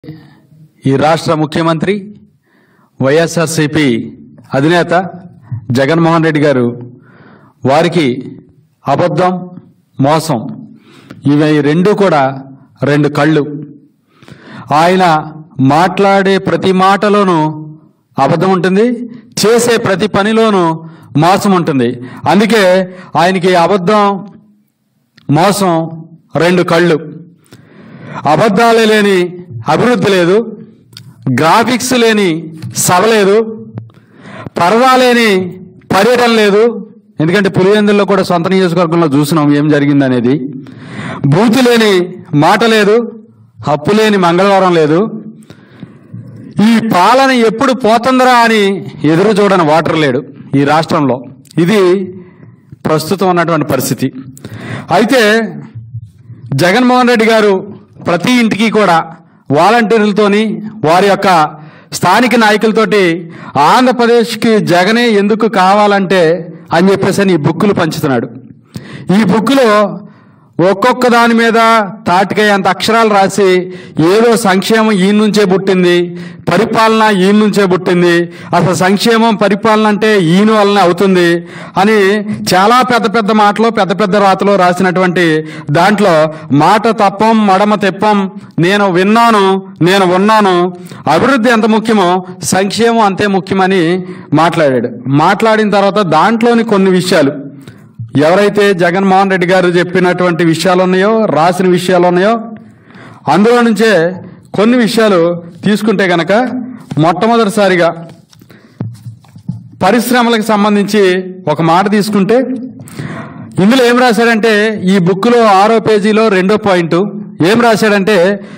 ఈ రాష్ట్ర ముఖ్యమంత్రి వైఎస్ఆర్సీపీ అధినేత జగన్మోహన్ రెడ్డి గారు వారికి అబద్ధం మోసం ఇవి రెండు కూడా రెండు కళ్ళు. ఆయన మాట్లాడే ప్రతి మాటలోనూ అబద్ధం ఉంటుంది, చేసే ప్రతి పనిలోనూ మోసం ఉంటుంది. అందుకే ఆయనకి అబద్ధం మోసం రెండు కళ్ళు. అబద్ధాలు లేని అభివృద్ధి లేదు, గ్రాఫిక్స్ లేని సభ లేదు, పరదా లేని పర్యటన లేదు. ఎందుకంటే పులివెందుల్లో కూడా సొంత నియోజకవర్గంలో చూసినాం ఏం జరిగిందనేది. బూతు లేని మాట లేదు, హప్పు లేని మంగళవారం లేదు. ఈ పాలన ఎప్పుడు పోతుందరా అని ఎదురు చూడని వాటర్ లేడు ఈ రాష్ట్రంలో. ఇది ప్రస్తుతం ఉన్నటువంటి పరిస్థితి. అయితే జగన్మోహన్ రెడ్డి గారు ప్రతి ఇంటికి కూడా వాలంటీర్లతోని వారి యొక్క స్థానిక నాయకులతోటి ఆంధ్రప్రదేశ్కి జగనే ఎందుకు కావాలంటే అని చెప్పేసి ఈ బుక్కులు పంచుతున్నాడు. ఈ బుక్కులో ఒక్కొక్క దాని మీద తాటికై అంత అక్షరాలు రాసి ఏదో సంక్షేమం ఈయన నుంచే పుట్టింది, పరిపాలన ఈయన నుంచే పుట్టింది, అసలు సంక్షేమం పరిపాలన అంటే ఈయన వల్లనే అవుతుంది అని చాలా పెద్ద పెద్ద మాటలు పెద్ద పెద్ద రాతలో రాసినటువంటి దాంట్లో మాట తప్పం మడమ తెప్పం, నేను విన్నాను నేను ఉన్నాను, అభివృద్ధి ఎంత ముఖ్యమో సంక్షేమం అంతే ముఖ్యమని మాట్లాడాడు. మాట్లాడిన తర్వాత దాంట్లోని కొన్ని విషయాలు ఎవరైతే జగన్మోహన్ రెడ్డి గారు చెప్పినటువంటి విషయాలు ఉన్నాయో, రాసిన విషయాలు ఉన్నాయో, అందులో నుంచే కొన్ని విషయాలు తీసుకుంటే గనక మొట్టమొదటిసారిగా పరిశ్రమలకు సంబంధించి ఒక మాట తీసుకుంటే ఇందులో ఏం రాశాడంటే ఈ బుక్లో 6వ పేజీలో 2వ పాయింట్ ఏం రాశాడంటే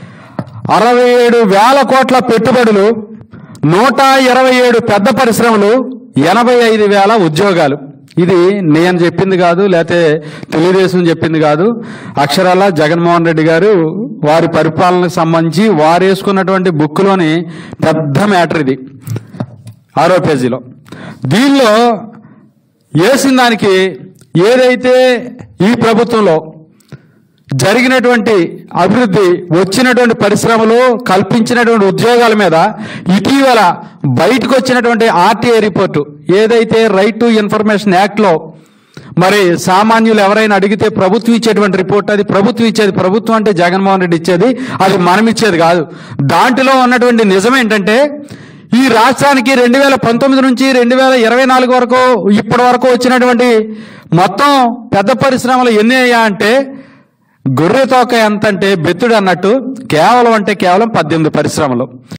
67,000 కోట్ల పెట్టుబడులు, 127 పెద్ద పరిశ్రమలు, 85,000 ఉద్యోగాలు. ఇది నేను చెప్పింది కాదు, లేకపోతే తెలుగుదేశం చెప్పింది కాదు. అక్షరాల జగన్మోహన్ రెడ్డి గారు వారి పరిపాలనకు సంబంధించి వారు వేసుకున్నటువంటి బుక్లోని పెద్ద మ్యాటర్ ఇది 6వ పేజీలో. దీనిలో వేసిన దానికి ఏదైతే ఈ ప్రభుత్వంలో జరిగినటువంటి అభివృద్ధి, వచ్చినటువంటి పరిశ్రమలు, కల్పించినటువంటి ఉద్యోగాల మీద ఇటీవల బయటకు వచ్చినటువంటి ఆర్టీఐ రిపోర్టు, ఏదైతే రైట్ టు ఇన్ఫర్మేషన్ యాక్ట్లో మరి సామాన్యులు ఎవరైనా అడిగితే ప్రభుత్వం ఇచ్చేటువంటి రిపోర్ట్, అది ప్రభుత్వం ఇచ్చేది. ప్రభుత్వం అంటే జగన్మోహన్ రెడ్డి ఇచ్చేది, అది మనం ఇచ్చేది కాదు. దాంట్లో ఉన్నటువంటి నిజం ఏంటంటే ఈ రాష్ట్రానికి 2019 నుంచి 2024 వరకు ఇప్పటి వరకు వచ్చినటువంటి మొత్తం పెద్ద పరిశ్రమలు ఎన్ని అయ్యా అంటే గొర్రె తోక ఎంత అంటే బెత్తుడు అన్నట్టు కేవలం 18 పరిశ్రమలు.